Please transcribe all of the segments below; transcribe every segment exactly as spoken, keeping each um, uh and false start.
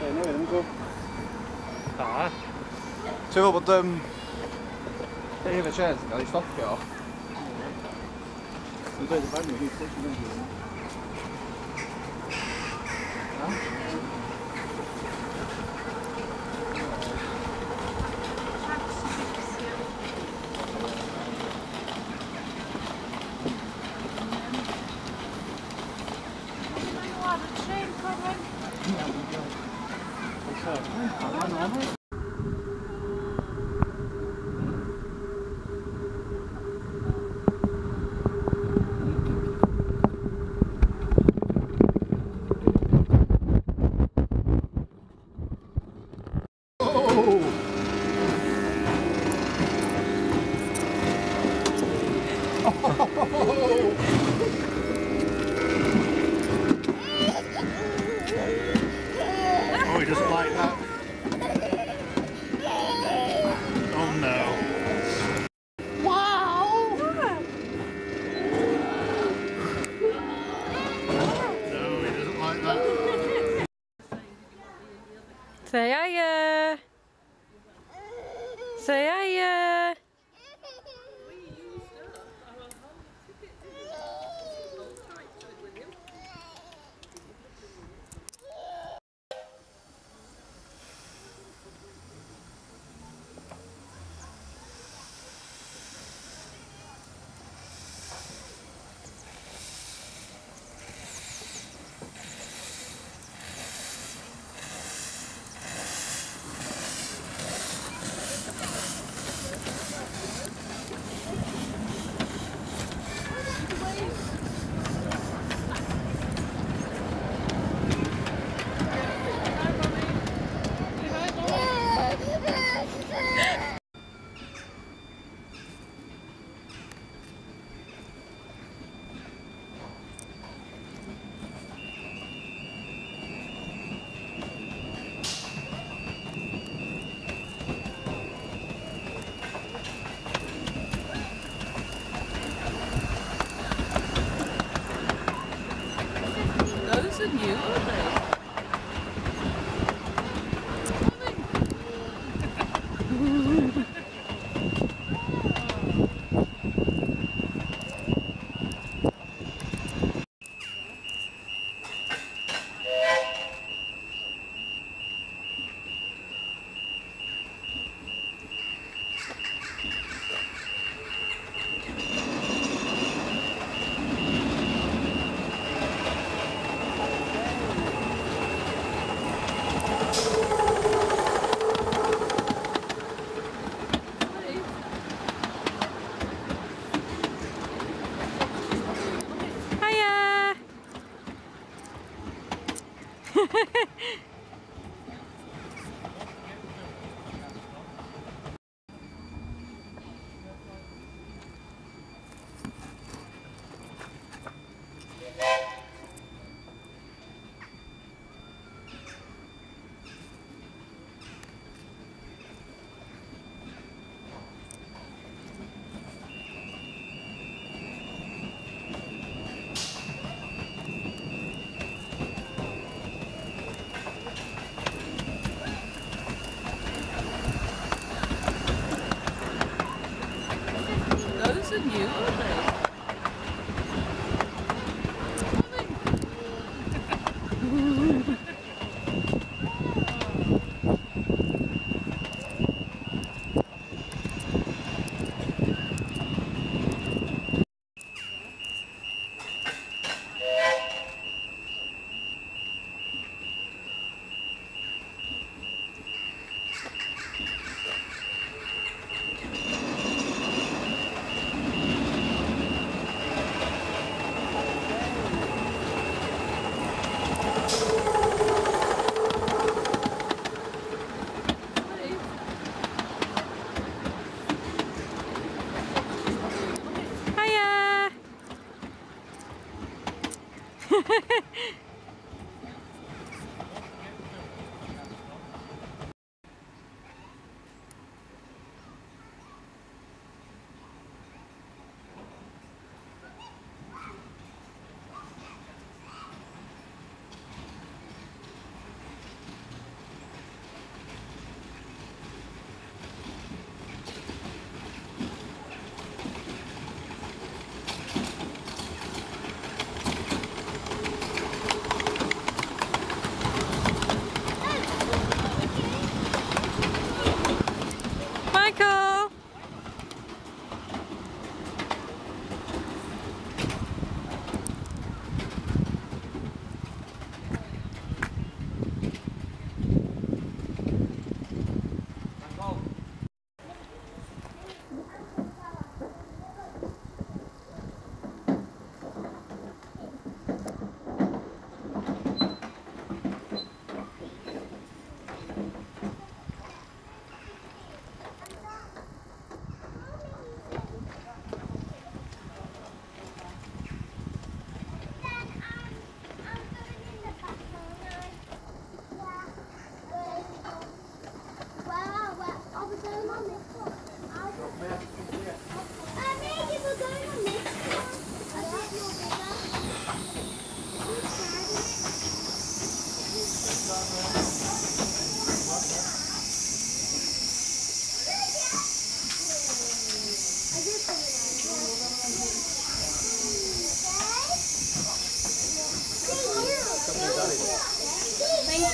nevím, jako... Tak. Třeba potom... Teď večer, dali stovky, jo. No to je to nic, to je to. Oh, he doesn't like that. Oh no. Wow! No, he doesn't like that. Say hiya! Say hiya! Those are new, aren't they?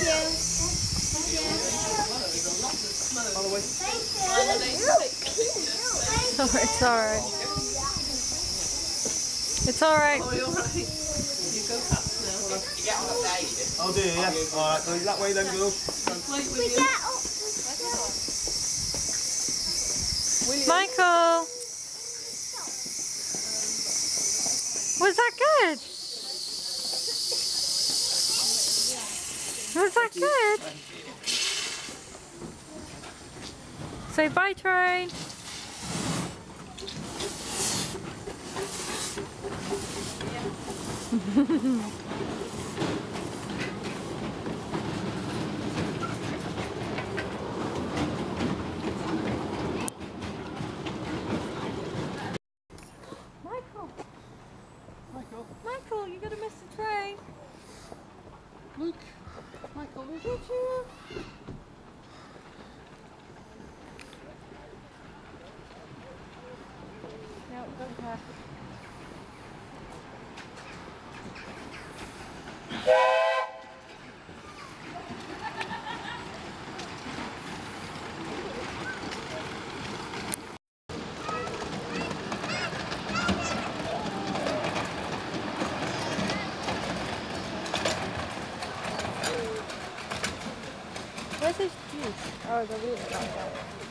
Oh, it's alright. It's alright. Oh, you're right. You go past now. Oh dear, yeah. Alright, so that way then, girl. Wait with you. Michael! Was that good? Was that good? Say bye, train. Michael! Michael, Michael, you're gonna miss the train. Luke, Michael, Luke. Did you? No, don't care. Where's his juice? Oh, the wheel's not there.